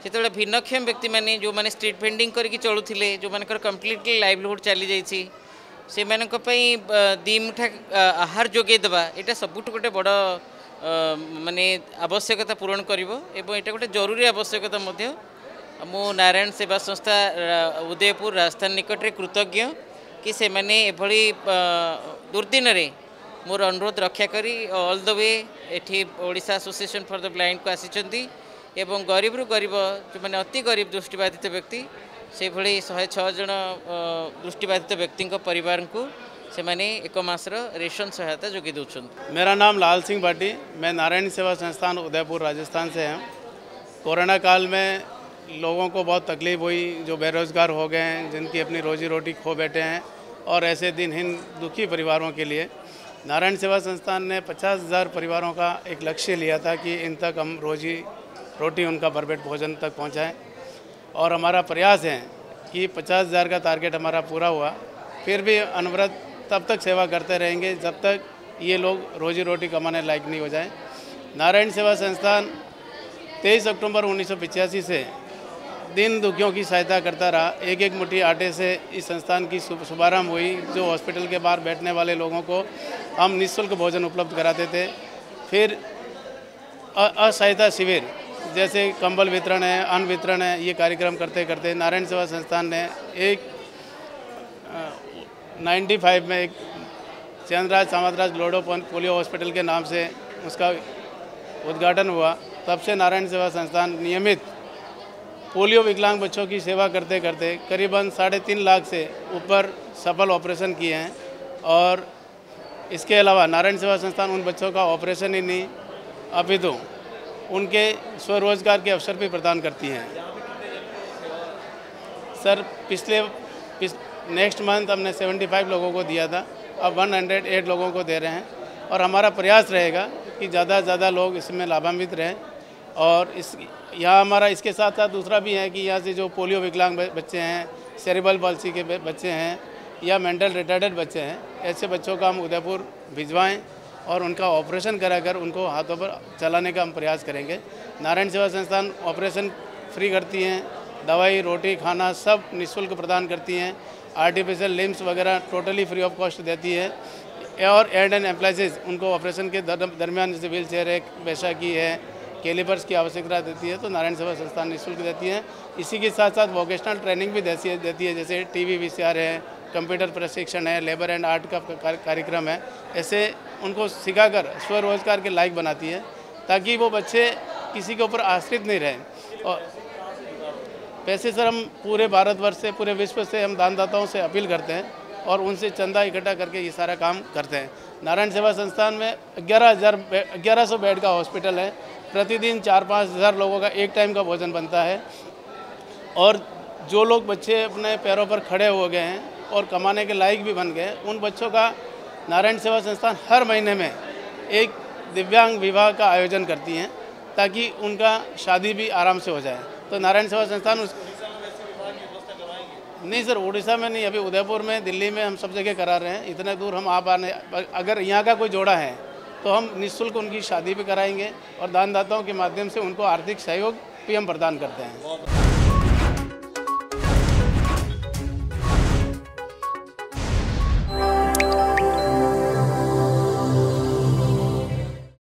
जिते भिन्नक्षम व्यक्ति मैंने जो मैंने स्ट्रीट भेंडिंग करके चलुले जो मानकर कम्प्लीटली लाइवलीहुड चली जाइए से दी मुठा आहार जोगेदेवा यहाँ सबुठ गोटे बड़ माने आवश्यकता पूरण करिवो एवं यहाँ गोटे जरूरी आवश्यकता मो नारायण सेवा संस्था उदयपुर राजस्थान निकट में कृतज्ञ कि से मैंने एभली दुर्दिन रे मोर अनुरोध रक्षा करी ऑल द वे एठी Odisha association for the blind को आसी एवं गरीब रु गरीब जो मैंने अति गरीब दृष्टिबाधित व्यक्ति से भली 106 जन दृष्टिबाधित व्यक्ति परिवार को से माने एक मासर रेशन सहायता जोगी दौरान। मेरा नाम लाल सिंह भाटी, मैं नारायण सेवा संस्थान उदयपुर राजस्थान से हैं। कोरोना काल में लोगों को बहुत तकलीफ हुई, जो बेरोज़गार हो गए हैं, जिनकी अपनी रोजी रोटी खो बैठे हैं, और ऐसे दिनहीन दुखी परिवारों के लिए नारायण सेवा संस्थान ने 50,000 परिवारों का एक लक्ष्य लिया था कि इन तक हम रोजी रोटी उनका भरपेट भोजन तक पहुंचाएं, और हमारा प्रयास है कि 50,000 का टारगेट हमारा पूरा हुआ। फिर भी अनवरत तब तक सेवा करते रहेंगे जब तक ये लोग रोजी रोटी कमाने लायक नहीं हो जाएं। नारायण सेवा संस्थान 23 अक्टूबर 1985 से दिन दुखियों की सहायता करता रहा। एक एक मुट्ठी आटे से इस संस्थान की शुभारंभ हुई, जो हॉस्पिटल के बाहर बैठने वाले लोगों को हम निःशुल्क भोजन उपलब्ध कराते थे। फिर असहायता शिविर जैसे कंबल वितरण है, अन्न वितरण है, ये कार्यक्रम करते करते नारायण सेवा संस्थान ने एक 95 में एक चंद्रराज सामंतराज ग्लोडो पोलियो हॉस्पिटल के नाम से उसका उद्घाटन हुआ। तब से नारायण सेवा संस्थान नियमित पोलियो विकलांग बच्चों की सेवा करते करते करीबन 3.5 लाख से ऊपर सफल ऑपरेशन किए हैं। और इसके अलावा नारायण सेवा संस्थान उन बच्चों का ऑपरेशन ही नहीं अपितु उनके स्वरोजगार के अवसर भी प्रदान करती हैं। सर नेक्स्ट मंथ हमने 75 लोगों को दिया था, अब 108 लोगों को दे रहे हैं, और हमारा प्रयास रहेगा कि ज़्यादा से ज़्यादा लोग इसमें लाभान्वित रहें। और यहाँ हमारा इसके साथ साथ दूसरा भी है कि यहाँ से जो पोलियो विकलांग बच्चे हैं, सेरेब्रल पॉल्सी के बच्चे हैं, या मेंटल रिटार्डेड बच्चे हैं, ऐसे बच्चों का हम उदयपुर भिजवाएं और उनका ऑपरेशन कराकर उनको हाथों पर चलाने का हम प्रयास करेंगे। नारायण सेवा संस्थान ऑपरेशन फ्री करती हैं, दवाई रोटी खाना सब निःशुल्क प्रदान करती हैं, आर्टिफिशियल लिम्स वगैरह टोटली फ्री ऑफ कॉस्ट देती है, और एड एंड एम्प्लाइजेज उनको ऑपरेशन के दरमियान जैसे व्हील चेयर है, बैसाखी है, कैलिपर्स की आवश्यकता देती है, तो नारायण सेवा संस्थान निःशुल्क देती है। इसी के साथ साथ वोकेशनल ट्रेनिंग भी देती है, जैसे टीवी VCR है, कंप्यूटर प्रशिक्षण है, लेबर एंड आर्ट का कार्यक्रम है। ऐसे उनको सिखाकर स्वरोजगार के लायक बनाती है, ताकि वो बच्चे किसी के ऊपर आश्रित नहीं रहें। और पैसे सर हम पूरे भारतवर्ष से, पूरे विश्व से हम दानदाताओं से अपील करते हैं और उनसे चंदा इकट्ठा करके ये सारा काम करते हैं। नारायण सेवा संस्थान में 1100 बेड का हॉस्पिटल है, प्रतिदिन 4-5 हज़ार लोगों का एक टाइम का भोजन बनता है। और जो लोग बच्चे अपने पैरों पर खड़े हो गए हैं और कमाने के लायक भी बन गए, उन बच्चों का नारायण सेवा संस्थान हर महीने में एक दिव्यांग विवाह का आयोजन करती हैं, ताकि उनका शादी भी आराम से हो जाए। तो नारायण सेवा संस्थान नहीं सर, उड़ीसा में नहीं, अभी उदयपुर में, दिल्ली में हम सब जगह करा रहे हैं। इतने दूर हम अगर यहाँ का कोई जोड़ा है तो हम निःशुल्क उनकी शादी भी कराएंगे, और दानदाताओं के माध्यम से उनको आर्थिक सहयोग भी हम प्रदान करते हैं।